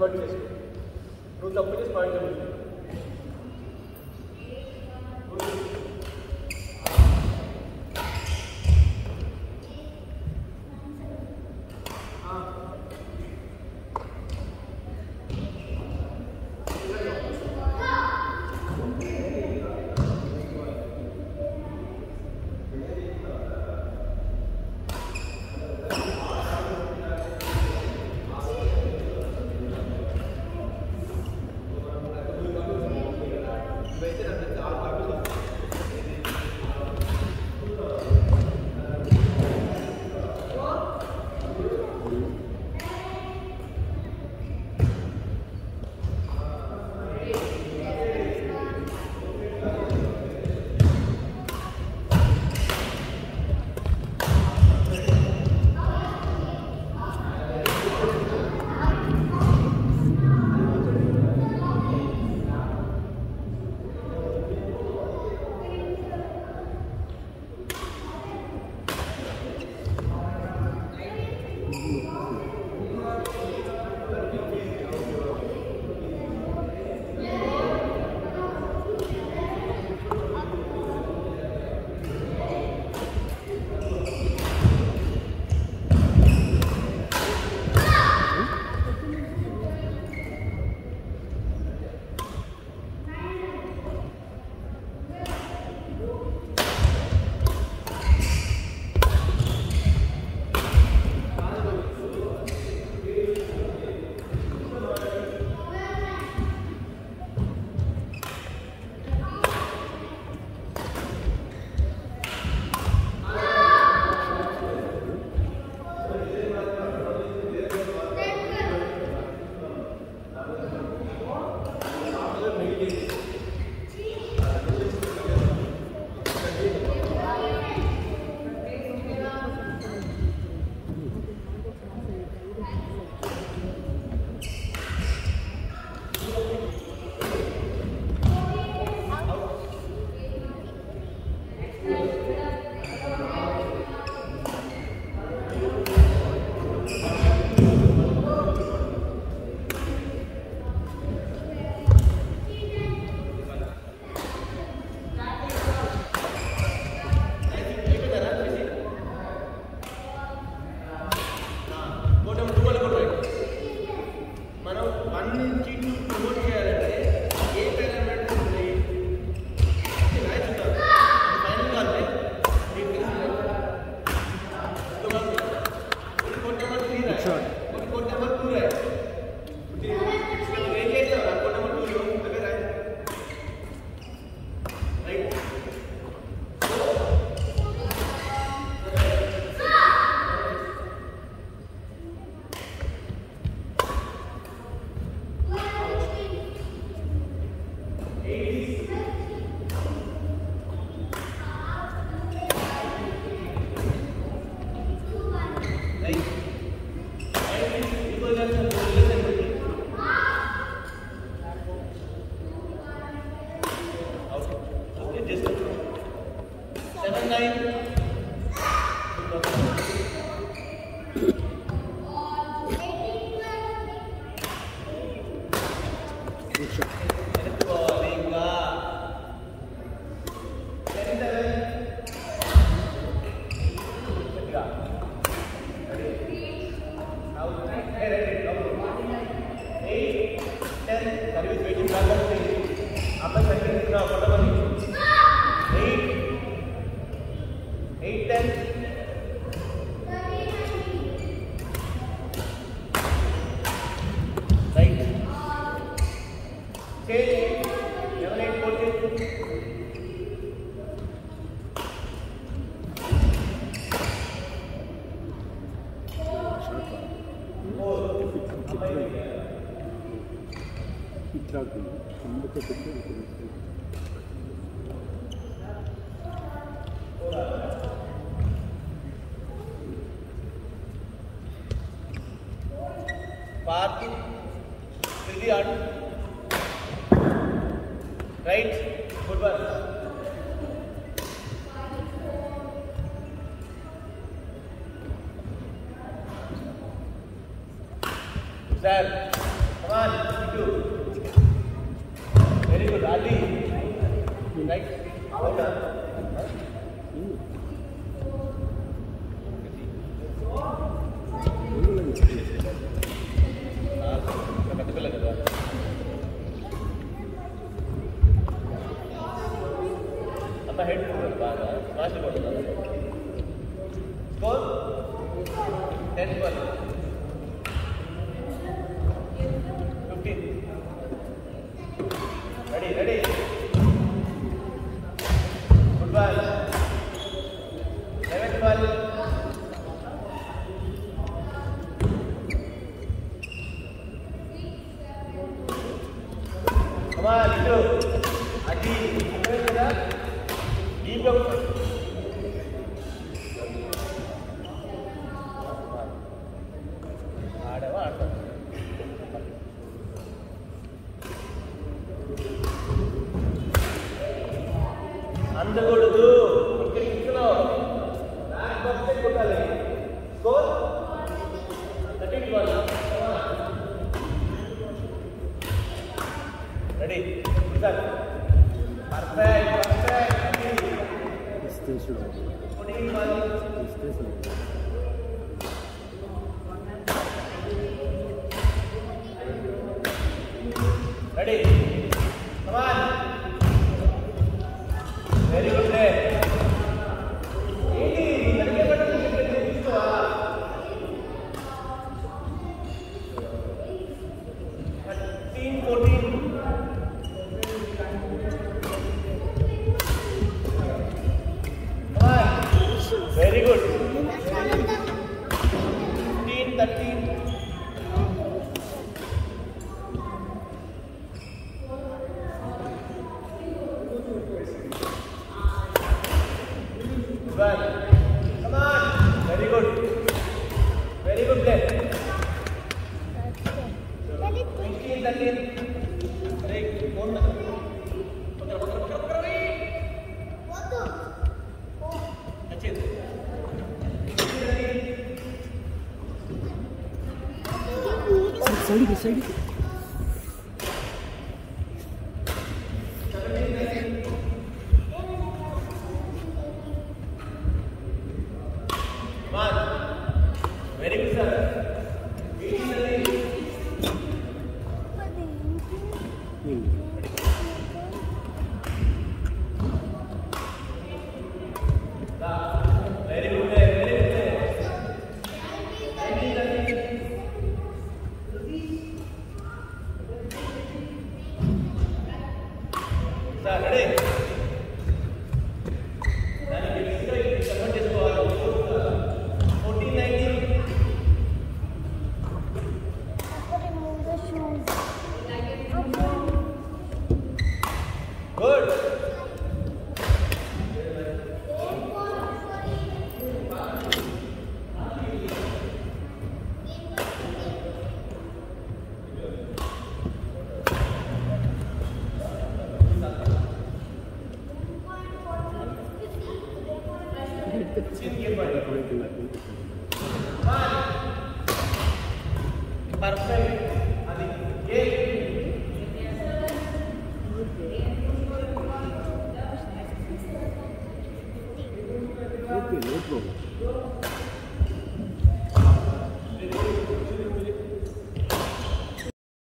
Work చేసుకో. నువ్వు తప్పు చేసి పాయింట్ ఇవ్వాలి. Path to the end. Right? Good one. Sir, come on. head baga fast కొడుతుంది score 10-12 15 ready good ball 11-12 come on Litu adi కదా deep go ఆడవా ఆడతా అందకూడదు ఇక్కడ ఇస్తున్నావు బ్యాక్ బాక్స్ కొట్టాలి score 13-12 ready sir perfect station 14-12 station ready come on very good play ఏంటి ఇక్కడికే పట్టుకుంటే తీసుకోవా 13-14 come on very good 15-13 Well, come on, very good play. 15-13. Break. Phone. That's it. 15-13. Side Come on. Very good, sir. 18-13. Very good play. 19-13. Sir, ready? Good. Perfect. Adi. Okay no problem